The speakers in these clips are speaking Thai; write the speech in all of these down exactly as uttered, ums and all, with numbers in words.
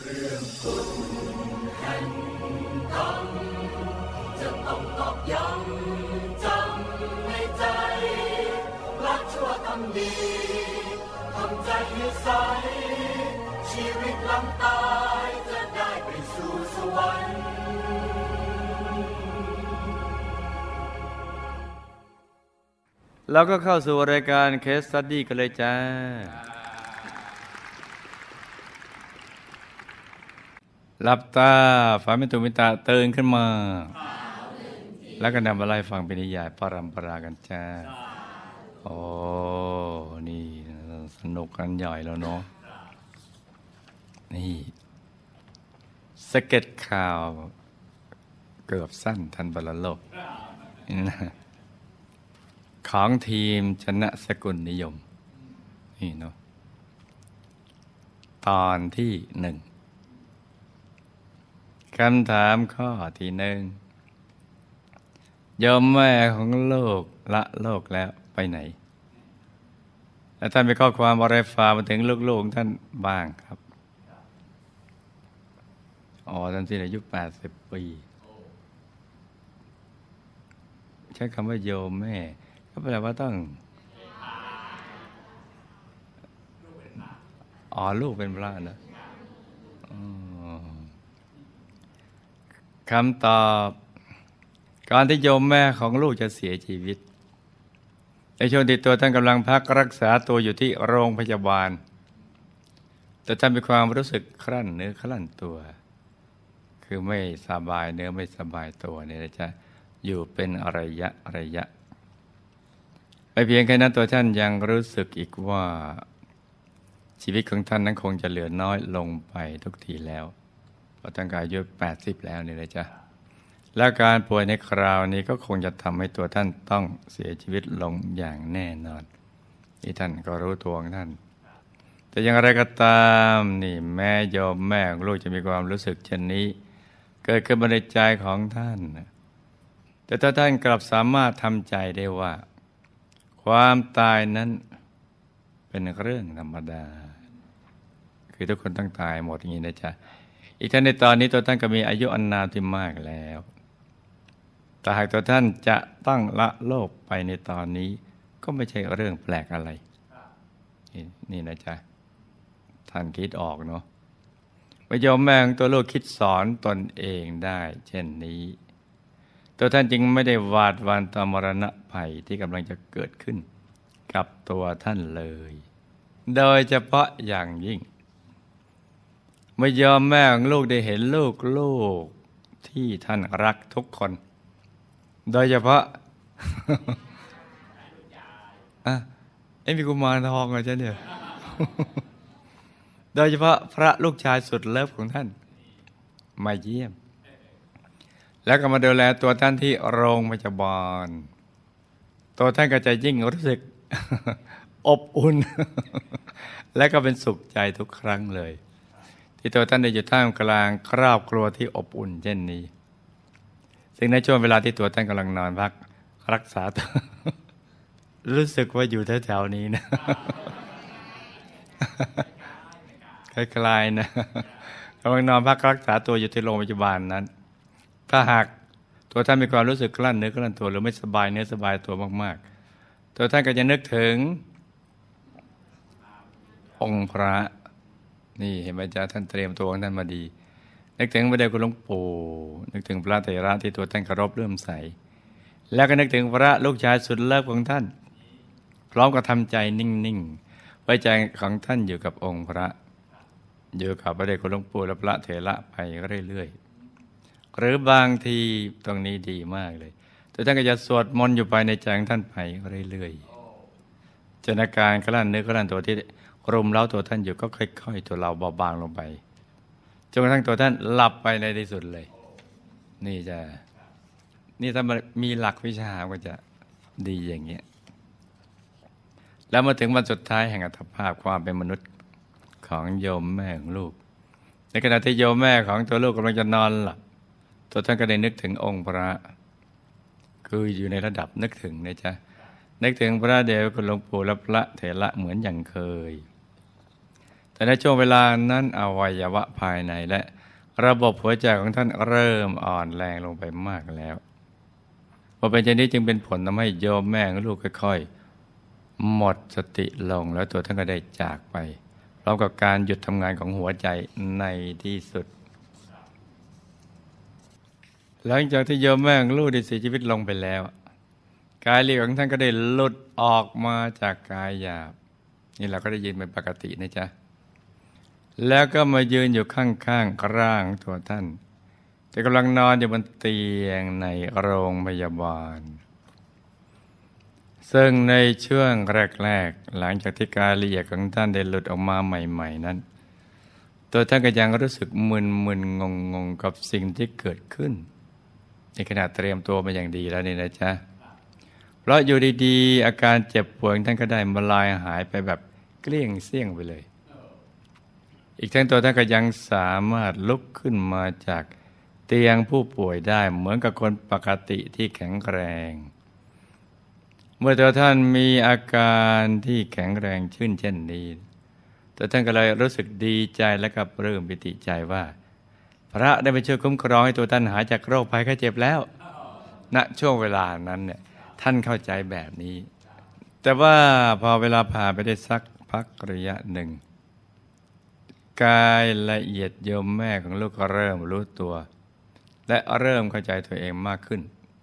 แห่งธรรมจะต้องตอกย้ำจำในใจละชั่วทำดีทำใจให้ใสชีวิตหลังตายจะได้ไปสู่สวรรค์เราก็เข้าสู่รายการ Case Study กันเลยจ้าหลับตาฝันเป็นตุมิตาตื่นขึ้นมาแล้วก็นำมาไล่ฟังเป็นนิยายปรัมปรากันจ้าโอ้นี่สนุกกันใหญ่แล้วเนาะนี่สเก็ตข่าวเกือบสั้นทันบรรโลกนี่นะของทีมชนะสกุลนิยมนี่เนาะตอนที่หนึ่งคำถามข้อที่หนึ่งโยมแม่ของลูกละโลกแล้วไปไหนและท่านมีข้อความอะไรฝากมาถึงลูกๆท่านบ้างครับอ๋อท่านสิ้นอายุแปดสิบปีใช้คำว่าโยมแม่ก็แปลว่าต้องอ๋อลูกเป็นพระนะคำตอบการที่โยมแม่ของลูกจะเสียชีวิตในช่วงที่ตัวท่านกำลังพักรักษาตัวอยู่ที่โรงพยาบาลแต่ท่านมีความรู้สึกครั่นเนื้อครั่นตัวคือไม่สบายเนื้อไม่สบายตัวเนี่ยนะจ๊ะอยู่เป็นระยะระยะไม่เพียงแค่นั้นตัวท่านยังรู้สึกอีกว่าชีวิตของท่านนั้นคงจะเหลือน้อยลงไปทุกทีแล้วเพราะท่านอายุแปดสิบแล้วเนี่ยนะจ๊ะและการป่วยในคราวนี้ก็คงจะทำให้ตัวท่านต้องเสียชีวิตลงอย่างแน่นอนที่ท่านก็รู้ตัวของท่านแต่อย่างไรก็ตามนี่แม่โยมแม่ของลูกจะมีความรู้สึกเช่นนี้เกิดขึ้นในใจของท่านแต่ถ้าท่านกลับสามารถทำใจได้ว่าความตายนั้นเป็นเรื่องธรรมดาคือทุกคนต้องตายหมดอย่างนี้นะจ๊ะอีกทั้งในตอนนี้ตัวท่านก็มีอายุอันนานที่มากแล้วแต่หากตัวท่านจะต้องละโลกไปในตอนนี้ก็ไม่ใช่เรื่องแปลกอะไรนี่นะจ๊ะท่านคิดออกเนาะไม่ยอมแม่งตัวลูกคิดสอนตนเองได้เช่นนี้ตัวท่านจึงไม่ได้หวาดหวั่นต่อมรณะภัยที่กำลังจะเกิดขึ้นกับตัวท่านเลยโดยเฉพาะอย่างยิ่งไม่ยอมแม่ของลูกได้เห็นลูกลูกที่ท่านรักทุกคนโดยเฉพาะ อ่ะไอ้มีกุมารทองเหรอจ๊ะเนี่ย โดยเฉพาะพระลูกชายสุดเลิฟของท่านมาเยี่ยมแล้วก็มาดูแลตัวท่านที่โรงพยาบาลตัวท่านก็จะยิ่งรู้สึก อบอุ่น และก็เป็นสุขใจทุกครั้งเลยที่ตัวท่านได้อยู่ท่ามกลางครอบครัวที่อบอุ่นเช่นนี้ซึ่งในช่วงเวลาที่ตัวท่านกำลังนอนพักรักษาตัว รู้สึกว่าอยู่แถวๆนี้นะ คล้ายๆนะกำลังนอนพักรักษาตัวอยู่ที่โรงพยาบาลนั้นถ้าหากตัวท่านมีความรู้สึกกลั้นเนื้อกลั้นตัวหรือไม่สบายเนื้อสบายตัวมากๆตัวท่านก็จะนึกถึงองค์พระนี่เห็นไหมจ๊ะท่านเตรียมตัวของท่านมาดีนึกถึงพระเดชคุณหลวงปู่นึกถึงพระเถระที่ตัวท่านเคารพเลื่อมใสแล้วก็นึกถึงพระลูกชายสุดเลิฟของท่านพร้อมกับทำใจนิ่งๆไว้ใจของท่านอยู่กับองค์พระอยู่กับพระเดชคุณหลวงปู่และพระเถระไปเรื่อยๆหรือบางทีตรงนี้ดีมากเลยตัวท่านก็จะสวดมนต์อยู่ภายในใจของท่านไปเรื่อยๆจนอาการกลั้นเนื้อกลั้นตัวที่รุมเร้าตัวท่านอยู่ก็ค่อยๆตัวเราเบาบางลงไปจนกระทั่งตัวท่านหลับไปในที่สุดเลยนี่จะนี่ถ้ามีหลักวิชาก็จะดีอย่างเงี้ยแล้วมาถึงวันสุดท้ายแห่งอัตภาพความเป็นมนุษย์ของโยมแม่ของลูกในขณะที่โยมแม่ของตัวลูกกำลังจะนอนหลับตัวท่านก็ได้นึกถึงองค์พระคืออยู่ในระดับนึกถึงนะจ๊ะนึกถึงพระเดชคุณหลวงปู่และพระเถระเหมือนอย่างเคยแต่ในช่วงเวลานั้นอวัยวะภายในและระบบหัวใจของท่านเริ่มอ่อนแรงลงไปมากแล้วพอเป็นเช่นนี้จึงเป็นผลทำให้โยมแม่ของลูกค่อยๆหมดสติลงแล้วตัวท่านก็ได้จากไปพร้อมกับการหยุดทำงานของหัวใจในที่สุดหลังจากที่โยมแม่ของลูกได้เสียชีวิตลงไปแล้วกายละเอียดของท่านก็ได้หลุดออกมาจากกายหยาบนี่เราก็ได้ยินเป็นปกตินะจ๊ะแล้วก็มายืนอยู่ข้างๆร่างตัวท่านที่กำลังนอนอยู่บนเตียงในโรงพยาบาลซึ่งในช่วงแรกๆหลังจากที่กายละเอียดของท่านได้หลุดออกมาใหม่ๆนั้นตัวท่านก็ยังรู้สึกมึนๆงงๆกับสิ่งที่เกิดขึ้นในขณะเตรียมตัวมาอย่างดีแล้วนี่นะจ๊ะเพราะอยู่ดีๆอาการเจ็บปวดท่านก็ได้มาลายหายไปแบบเกลี้ยงเสี้ยงไปเลยอีกทั้งตัวท่านก็ยังสามารถลุกขึ้นมาจากเตียงผู้ป่วยได้เหมือนกับคนปกติที่แข็งแรงเมื่อตัวท่านมีอาการที่แข็งแรงขึ้นเช่นนี้ตัวท่านก็เลยรู้สึกดีใจและก็ปลื้มปิติใจว่าพระได้มาช่วยคุ้มครองให้ตัวท่านหายจากโรคภัยไข้เจ็บแล้วณช่วงเวลานั้นเนี่ยท่านเข้าใจแบบนี้แต่ว่าพอเวลาผ่านไปได้สักพักระยะหนึ่งกายละเอียดโยมแม่ของลูกก็เริ่มรู้ตัวและเริ่มเข้าใจตัวเองมากขึ้น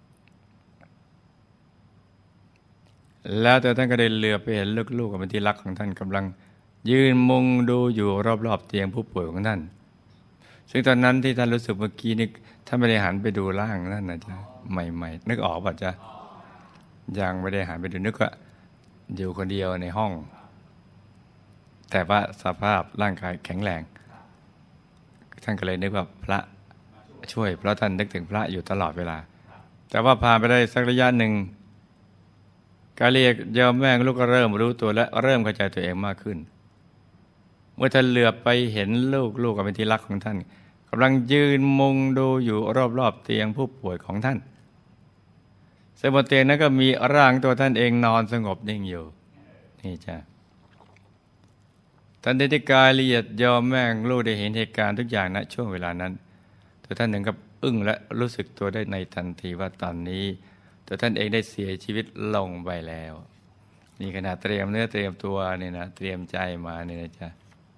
แล้วตัวท่านก็ได้เหลือบไปเห็นลูกๆกับเป็นที่รักของท่านกำลังยืนมุงดูอยู่รอบๆเตียงผู้ป่วยของท่านซึ่งตอนนั้นที่ท่านรู้สึกเมื่อกี้นี่ท่านไม่ได้หันไปดูร่างนั่นนะจ๊ะใหม่ๆนึกออกป่ะจ๊ะยังไม่ได้หันไปดูนึกว่าอยู่คนเดียวในห้องแต่ว่าสภาพร่างกายแข็งแรงท่านก็เลยนึกว่าพระช่วยเพราะท่านนึกถึงพระอยู่ตลอดเวลาแต่ว่าผ่านไปได้สักระยะหนึ่งกายละเอียดโยมแม่ลูกก็เริ่มรู้ตัวและเริ่มเข้าใจตัวเองมากขึ้นเมื่อท่านเหลือบไปเห็นลูกลูกกับเป็นที่รักของท่านกำลังยืนมุงดูอยู่รอบๆเตียงผู้ป่วยของท่านซึ่งบนเตียงนั้นก็มีร่างตัวท่านเองนอนสงบนิ่งอยู่นี่จ้ะทันทีที่กายละเอียดยอมแม่ลูกได้เห็นเหตุการณ์ทุกอย่างณช่วงเวลานั้นตัวท่านหนึ่งกับอึ้งและรู้สึกตัวได้ในทันทีว่าตอนนี้ตัวท่านเองได้เสียชีวิตลงไปแล้วนี่ขณะเตรียมเนื้อเตรียมตัวนี่นะเตรียมใจมานี่นะจ๊ะ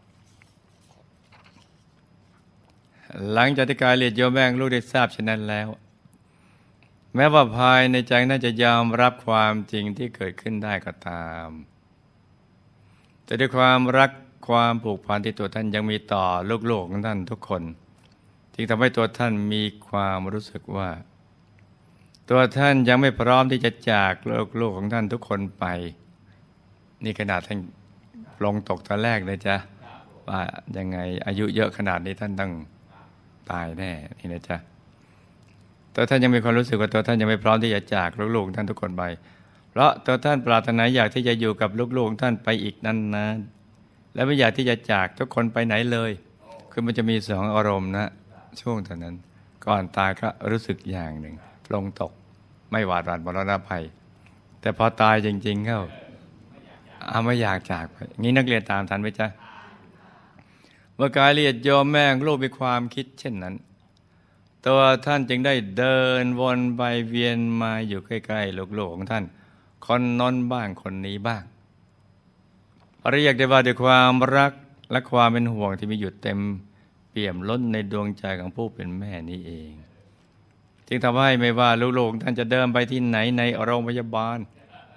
หลังจากที่กายละเอียดยอมแม่ลูกได้ทราบเช่นนั้นแล้วแม้ว่าภายในใจน่าจะยอมรับความจริงที่เกิดขึ้นได้ก็ตามแต่ด้วยความรักความผูกพันที่ตัวท่านยังมีต่อลูกๆของท่านทุกคนจึงทำให้ตัวท่านมีความรู้สึกว่าตัวท่านยังไม่พร้อมที่จะจากลูกๆของท่านทุกคนไปนี่ขนาดท่านลงตกตอนแรกเลยจ้ะว่ายังไงอายุเยอะขนาดนี้ท่านต้องตายแน่นี่นะจ๊ะตัวท่านยังมีความรู้สึกว่าตัวท่านยังไม่พร้อมที่จะจากลูกๆท่านทุกคนไปเพราะตัวท่านปรารถนาอยากที่จะอยู่กับลูกๆท่านไปอีกนานๆและไม่อยากที่จะจากทุกคนไปไหนเลยคือมันจะมีสองอารมณ์นะช่วงตอนนั้นก่อนตายก็รู้สึกอย่างหนึ่งลงตกไม่หวาดหวั่นมรณะภัยแต่พอตายจริงๆเข้าเอาไม่อยากจากไปงี้นักเรียนตามทันไหมจ๊ะเมื่อกายละเอียดโยมแม่ลูกมีความคิดเช่นนั้นตัวท่านจึงได้เดินวนไปเวียนมาอยู่ใกล้ๆลูกๆของท่านคนน้นบ้างคนนี้บ้างเรียกได้ว่าด้วยความรักและความเป็นห่วงที่มีอยู่เต็มเปี่ยมล้นในดวงใจของผู้เป็นแม่นี้เองจึงทำให้ไม่ว่าลูกๆท่านจะเดินไปที่ไหนในโรงพยาบาล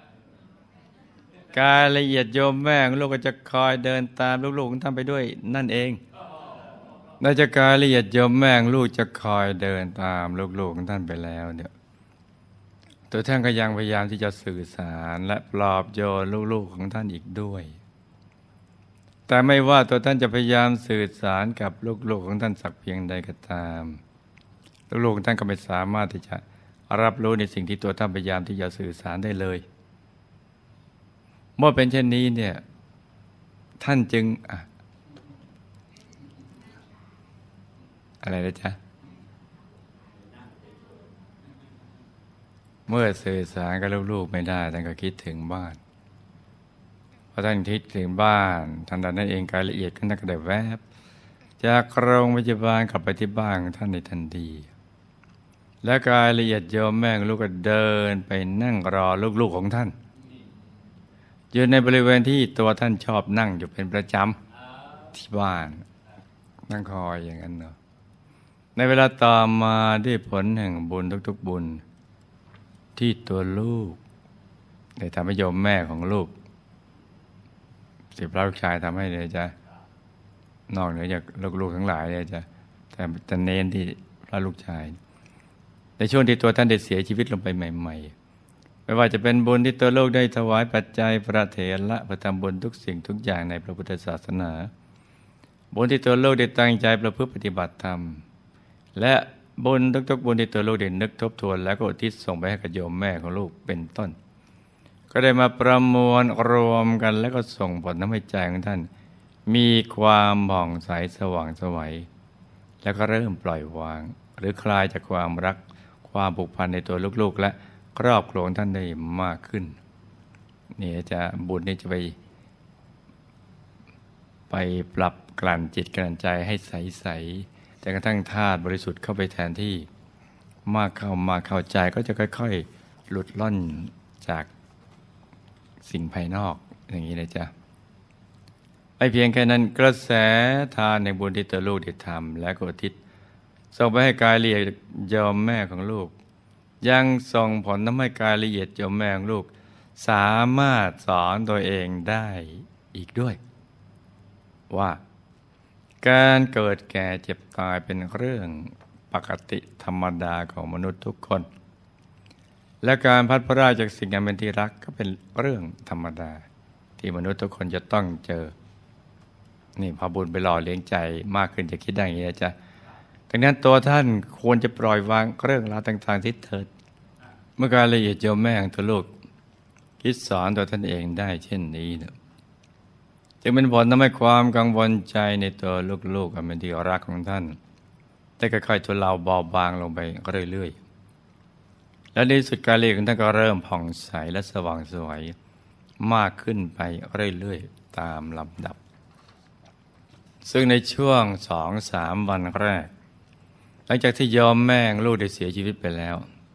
กายละเอียดโยมแม่ของลูกก็จะคอยเดินตามลูกๆของท่านไปด้วยนั่นเองในจากกายละเอียดโยมแม่ของลูกจะคอยเดินตามลูกๆของท่านไปแล้วเนี่ยตัวท่านก็ยังพยายามที่จะสื่อสารและปลอบโยนลูกๆของท่านอีกด้วยแต่ไม่ว่าตัวท่านจะพยายามสื่อสารกับลูกๆของท่านสักเพียงใดก็ตามลูกๆของท่านก็ไม่สามารถที่จะรับรู้ในสิ่งที่ตัวท่านพยายามที่จะสื่อสารได้เลยเมื่อเป็นเช่นนี้เนี่ยท่านจึงอะอะไรนะจ๊ะเมื่อสื่อสารกับลูกๆไม่ได้ท่านก็คิดถึงบ้านพอท่านทิศถึงบ้านทันใดนั้นเองกายละเอียดก็นั่นก็ได้แวบจากโรงพยาบาลกลับไปที่บ้านของท่านในทันทีและกายละเอียดโยมแม่ลูกก็เดินไปนั่งรอลูกๆของท่านอยู่ในบริเวณที่ตัวท่านชอบนั่งอยู่เป็นประจำที่บ้านนั่งคอยอย่างนั้นเนาะในเวลาต่อมาด้วยผลแห่งบุญทุกๆบุญที่ตัวลูกได้ทำให้โยมแม่ของลูกสิพระลูกชายทำให้เลยจ้ะนอกเหนือจากลูกๆทั้งหลายเลยจ้ะแต่จะเน้นที่พระลูกชายในช่วงที่ตัวท่านได้เสียชีวิตลงไปใหม่ๆไม่ว่าจะเป็นบุญที่ตัวลูกได้ถวายปัจจัยพระเถระประทำบุญทุกสิ่งทุกอย่างในพระพุทธศาสนาบุญที่ตัวลูกได้ตั้งใจประพฤติปฏิบัติธรรมและบุญทุกๆบุญที่ตัวลูกได้นึกทบทวนแล้วก็อุทิศส่งไปให้กับโยมแม่ของลูกเป็นต้นก็ได้มาประมวลรวมกันแล้วก็ส่งผลทำให้ใจของท่านมีความผ่องใสสว่างไสวแล้วก็เริ่มปล่อยวางหรือคลายจากความรักความผูกพันในตัวลูกๆและครอบครัวท่านได้มากขึ้นนี่จะบุญนี่จะไปไปปรับกลั่นจิตกลั่นใจให้ใสๆจนกระทั่งธาตุบริสุทธิ์เข้าไปแทนที่มากเข้ามาเข้าใจก็จะค่อยๆหลุดล่อนจากสิ่งภายนอกอย่างนี้เลยจ้ะไม่เพียงแค่นั้นกระแสทานในบุญที่ตัวลูกได้ทำและก็อุทิศส่งไปให้กายละเอียดโยมแม่ของลูกยังส่งผลทำให้กายละเอียดโยมแม่ของลูกสามารถสอนตัวเองได้อีกด้วยว่าการเกิดแก่เจ็บตายเป็นเรื่องปกติธรรมดาของมนุษย์ทุกคนและการพัดพรากจากสิ่งอันเป็นที่รักก็เป็นเรื่องธรรมดาที่มนุษย์ทุกคนจะต้องเจอนี่พอบุญไปหล่อเลี้ยงใจมากขึ้นจะคิดได้อย่างนี้จ้ะดังนั้นตัวท่านควรจะปล่อยวางเรื่องราวต่างๆที่เถิดเมื่อการละเอียดโยมแม่ของตัวลูกคิดสอนตัวท่านเองได้เช่นนี้นะจึงเป็นผลทำให้ความกังวลใจในตัวลูกๆอันเป็นที่รักของท่านได้ค่อยๆทุเลาเบาบางลงไปเรื่อยๆและในสุดการละเอียดของท่านก็เริ่มผ่องใสและสว่างไสวมากขึ้นไปเรื่อยๆตามลำดับซึ่งในช่วงสองสามวันแรกหลังจากที่ยอมแม่งลูกได้เสียชีวิตไปแล้ว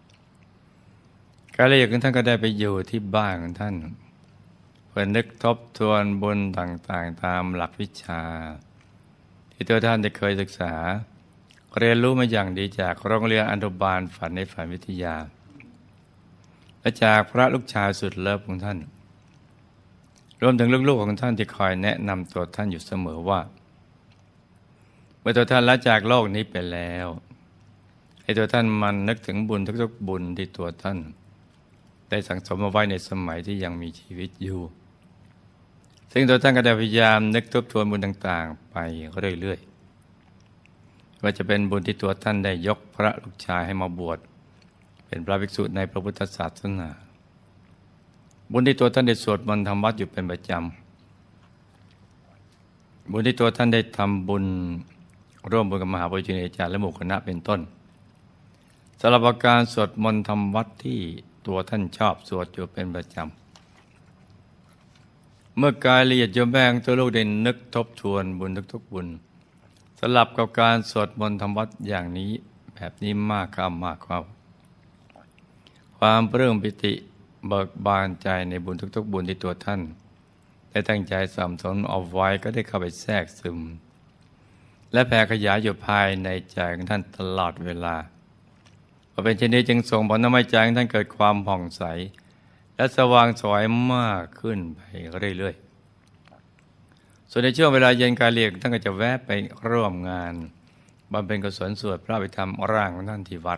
การละเอียดของท่านก็ได้ไปอยู่ที่บ้านของท่านเพื่อนึกทบทวนบุญต่างๆตามหลักวิชาที่ตัวท่านได้เคยศึกษาเรียนรู้มาอย่างดีจากโรงเรียนอนุบาลฝันในฝันวิทยาและจากพระลูกชายสุดเลิฟของท่านรวมถึงลูกๆของท่านที่คอยแนะนำตัวท่านอยู่เสมอว่าเมื่อตัวท่านละจากโลกนี้ไปแล้วให้ตัวท่านมันนึกถึงบุญทุกๆบุญที่ตัวท่านได้สั่งสมมาไว้ในสมัยที่ยังมีชีวิตอยู่ซึ่งตัวท่านก็ได้พยายามนึกทบทวนบุญต่างๆไปเรื่อยๆว่าจะเป็นบุญที่ตัวท่านได้ยกพระลูกชายให้มาบวชเป็นพระภิกษุในพระพุทธศาสนาบุญที่ตัวท่านได้สวดมนต์ทำวัดอยู่เป็นประจำบุญที่ตัวท่านได้ทำบุญร่วมบุญกับมหาปุถุชนอาจารย์และหมู่คณะเป็นต้นสำหรับการสวดมนต์ทำวัดที่ตัวท่านชอบสวดอยู่เป็นประจำเมื่อกายละเอียดโยมแม่ของตัวลูกได้นึกทบทวนบุญทุกๆบุญสลับกับการสวดมนต์ทำวัดอย่างนี้แบบนี้มากเข้ามากเข้าความปลื้มปิติเบิกบานใจในบุญทุกๆบุญที่ตัวท่านได้ตั้งใจสะสมเอาไว้ก็ได้เข้าไปแทรกซึมและแผ่ขยายอยู่ภายในใจของท่านตลอดเวลาพอเป็นเช่นนี้จึงส่งผลทำให้ใจของท่านเกิดความผ่องใสและสว่างไสวมากขึ้นไปเรื่อยๆส่วนในช่วงเวลาเย็นกายละเอียดท่านก็จะแวะไปร่วมงานบำเพ็ญกุศลสวดพระอภิธรรมร่างของท่านที่วัด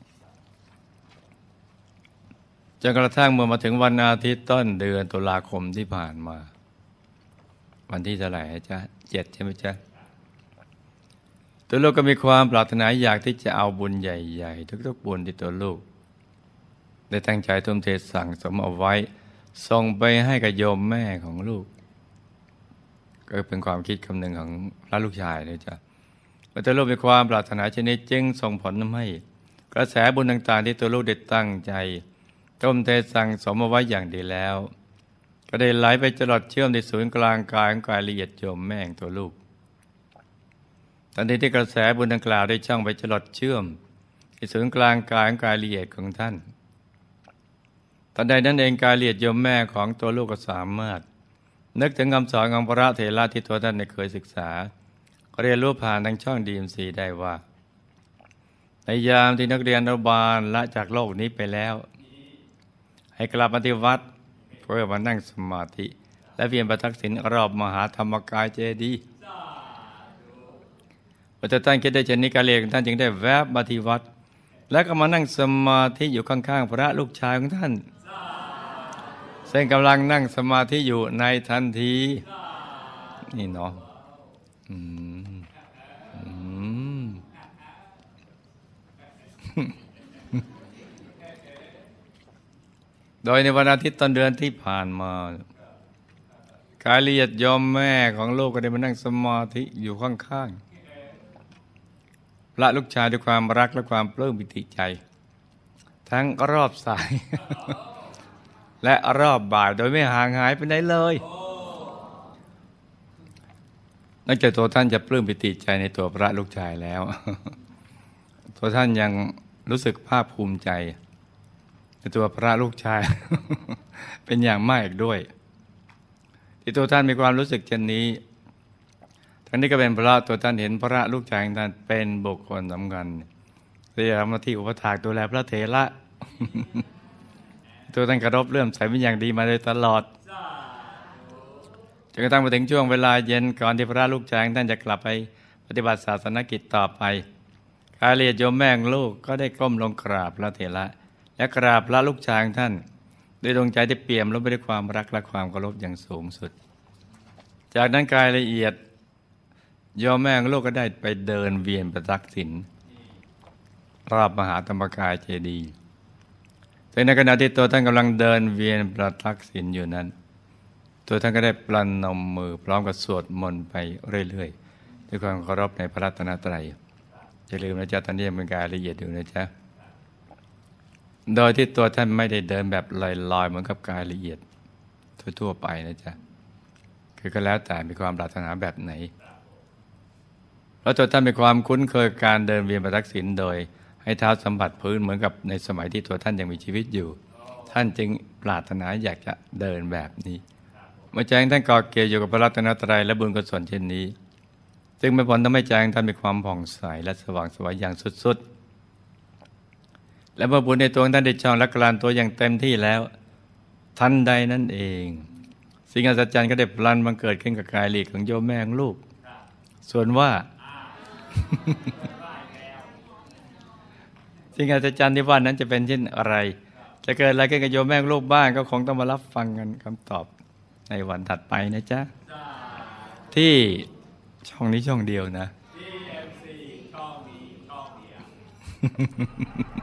จนกระทั่งเมื่อมาถึงวันอาทิตย์ต้นเดือนตุลาคมที่ผ่านมาวันที่เท่าไหร่จ๊ะเจ็ดใช่ไหมจ๊ะตัวลูกก็มีความปรารถนาอยากที่จะเอาบุญใหญ่ๆทุกๆบุญที่ตัวลูกได้ตั้งใจทุ่มเทสั่งสมเอาไว้ส่งไปให้กับโยมแม่ของลูกก็เป็นความคิดคำนึงของพระลูกชายเลยจ้ะเมื่อตัวลูกมีความปรารถนาเช่นนี้จึงส่งผลทำให้กระแสบุญต่างๆที่ตัวลูกได้ตั้งใจทุ่มเทสั่งสมเอาไว้อย่างดีแล้วก็ได้ไหลไปจรดเชื่อมในศูนย์กลางกายของกายละเอียดโยมแม่ของตัวลูกทันทีที่กระแสบุญดังกล่าวได้ช่องไปจรดเชื่อมในศูนย์กลางกายของกายละเอียดของท่านทันใดนั้นเองกายละเอียดโยมแม่ของตัวลูกก็สามารถนึกถึงคำสอนของพระเถระที่ตัวท่านได้เคยศึกษาเรียนรู้ผ่านทางช่อง ดี เอ็ม ซี ได้ว่าในยามที่นักเรียนอนุบาลละจากโลกนี้ไปแล้วให้กลับมาที่วัดเพื่อมานั่งสมาธิและเวียนประทักษิณรอบมหาธรรมกายเจดีย์พอท่านคิดได้เช่นนี้กายละเอียดของท่านจึงได้แวบมาที่วัดและก็มานั่งสมาธิอยู่ข้างๆพระลูกชายของท่านซึ่งกำลังนั่งสมาธิอยู่ในทันทีนี่เนาะอืมอืม โดยในวันอาทิตย์ต้นเดือนที่ผ่านมากายละเอียดโยมแม่ของลูกก็ได้มานั่งสมาธิอยู่ข้างๆพระลูกชายด้วยความรักและความปลื้มปิติใจทั้งรอบสาย และรอบบ่ายโดยไม่ห่างหายไปไหนเลยนอกจากตัวท่านจะปลื้มปิติใจในตัวพระลูกชายแล้ว ตัวท่านยังรู้สึกภาคภูมิใจในตัวพระลูกชาย เป็นอย่างมากอีกด้วยที่ตัวท่านมีความรู้สึกเช่นนี้ทั้งนี้ก็เป็นเพราะตัวท่านเห็นพระลูกชายของท่านเป็นบุคคลสำคัญที่ทำหน้าที่อุปถากดูแลพระเถระ ตัวท่านเคารพเลื่อมใสเป็นอย่างดีมาโดยตลอดจนกระทั่งมาถึงช่วงเวลาเย็นก่อนที่พระลูกชายของท่านจะกลับไปปฏิบัติศาสนกิจต่อไปกายละเอียดโยมแม่ของลูกก็ได้ก้มลงกราบพระเถระและกราบพระลูกชายของท่านด้วยดวงใจที่เปี่ยมล้นไปด้วยความรักและความเคารพอย่างสูงสุดจากนั้นกายละเอียดโยมแม่ของลูกก็ได้ไปเดินเวียนประทักษิณรอบมหาธรรมกายเจดีย์แต่ในขณะที่ตัวท่านกำลังเดินเวียนประทักษิณอยู่นั้นตัวท่านก็ได้ปลันนมมือพร้อมกับสวดมนต์ไปเรื่อยๆด้วยความเคารพในพระรัตนตรัยอย่าลืมนะจ๊ะตอนนี้ยังเป็นกายละเอียดอยู่นะจ๊ะโดยที่ตัวท่านไม่ได้เดินแบบลอยๆเหมือนกับกายละเอียดทั่วๆไปนะจ๊ะคือก็แล้วแต่มีความปรารถนาแบบไหนแล้วตัวท่านมีความคุ้นเคยการเดินเวียนประทักษิณโดยให้เท้าสัมผัสพื้นเหมือนกับในสมัยที่ตัวท่านยังมีชีวิตอยู่ท่านจึงปรารถนาอยากจะเดินแบบนี้เมื่อใจท่านก่อเกี่ยวอยู่กับพระรัตนตรัยและบุญกุศลเช่นนี้จึงเป็นผลทำให้ใจท่านมีความผ่องใสและสว่างไสวอย่างสุดๆและเมื่อบุญในตัวท่านได้ช่องและกลั่นตัวอย่างเต็มที่แล้วทันใดนั่นเองสิ่งอัศจรรย์ก็ได้พลันบังเกิดขึ้นกับกายละเอียดของโยมแม่ของลูกส่วนว่า สิ่งอัศจรรย์ที่ว่านั้นจะเป็นเช่นอะไรจะเกิดอะไรขึ้นกับโยมแม่ของลูกบ้างก็คงต้องมารับฟังกันคำตอบในวันถัดไปนะจ๊ะที่ช่องนี้ช่องเดียวนะ ดี เอ็ม ซี ช่องนี้ช่องเดียว